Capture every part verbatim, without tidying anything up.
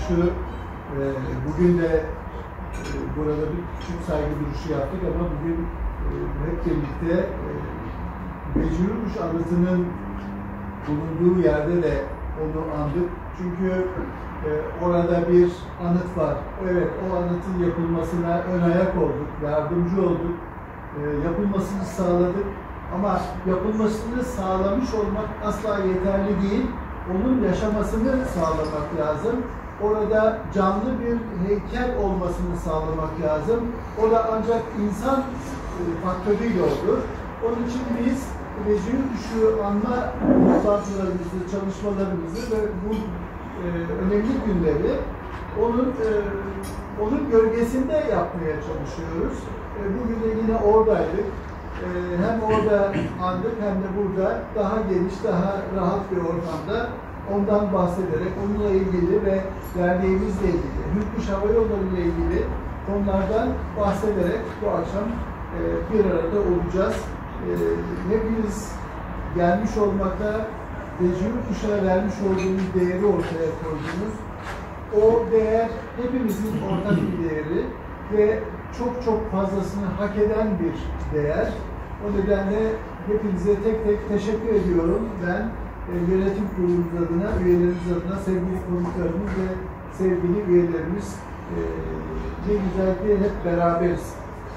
duruşu, e, bugün de e, burada bir küçük saygı duruşu yaptık ama bugün e, hep birlikte e, Vecihi Hürkuş anıtının bulunduğu yerde de onu andık. Çünkü e, orada bir anıt var. Evet, o anıtın yapılmasına ön ayak olduk, yardımcı olduk, e, yapılmasını sağladık. Ama yapılmasını sağlamış olmak asla yeterli değil. Onun yaşamasını sağlamak lazım. Orada canlı bir heykel olmasını sağlamak lazım. O da ancak insan e, faktörüyle olur. Onun için biz Vecihi Hürkuş'u anma toplantılarımızı, çalışmalarımızı ve bu e, önemli günleri onun e, onun gölgesinde yapmaya çalışıyoruz. E, bugün de yine oradaydık. E, hem orada andık hem de burada daha geniş, daha rahat bir ortamda ondan bahsederek, onunla ilgili ve derneğimizle ilgili, Hürkuş Hava Yolları ile ilgili konulardan bahsederek bu akşam e, bir arada olacağız. E, hepiniz gelmiş olmakta, Vecihi Hürkuş'a vermiş olduğunuz değeri ortaya koydunuz. O değer hepimizin ortak bir değeri ve çok çok fazlasını hak eden bir değer. O nedenle hepinize tek tek teşekkür ediyorum. Ben e, yönetim kurulumuz adına, üyelerimiz adına, sevgili konuklarımız ve sevgili üyelerimiz e, ne güzel ki hep beraberiz.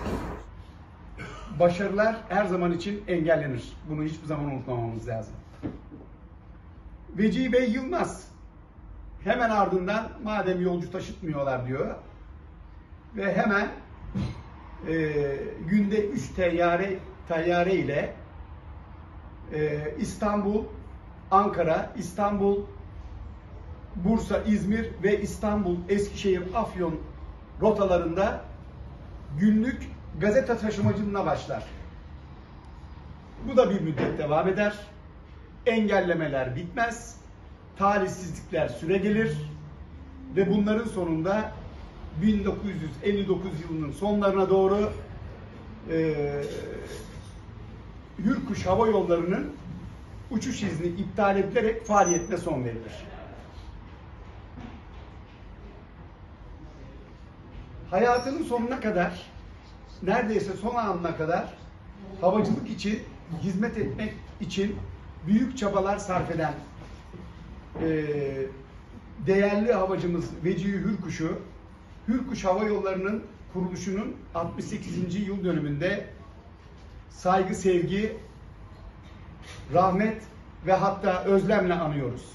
Başarılar her zaman için engellenir. Bunu hiçbir zaman unutmamamız lazım. Vecihi Bey Yılmaz hemen ardından madem yolcu taşıtmıyorlar diyor ve hemen e, günde üç teyyare, teyyare ile e, İstanbul, Ankara, İstanbul, Bursa, İzmir ve İstanbul, Eskişehir, Afyon rotalarında günlük gazete taşımacılığına başlar. Bu da bir müddet devam eder. Engellemeler bitmez. Talihsizlikler süregelir. Ve bunların sonunda bin dokuz yüz elli dokuz yılının sonlarına doğru e, Hürkuş Hava Yolları'nın uçuş izni iptal edilerek faaliyetine son verilir. Hayatının sonuna kadar, neredeyse son anına kadar havacılık için, hizmet etmek için büyük çabalar sarf eden e, değerli havacımız Vecihi Hürkuş'u, Hürkuş Hava Yolları'nın kuruluşunun altmış sekizinci yıl dönümünde saygı, sevgi, rahmet ve hatta özlemle anıyoruz.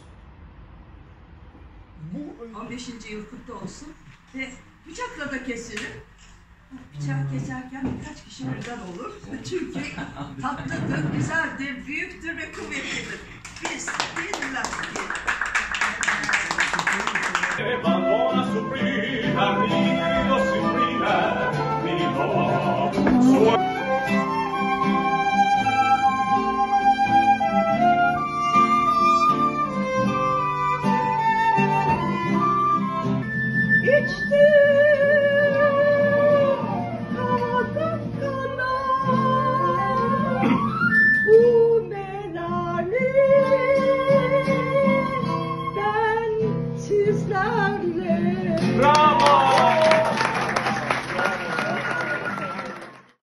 Bu on beşinci yıl kutlu olsun ve bıçakla da kesilir. Bıçak keserken birkaç kişi birden olur. Çünkü tatlıdır, güzeldir, büyüktür ve kuvvetlidir. Biz, bizler diyelim. Bambona soffrita, mi lo soffrita, mi ricordo. Bravo!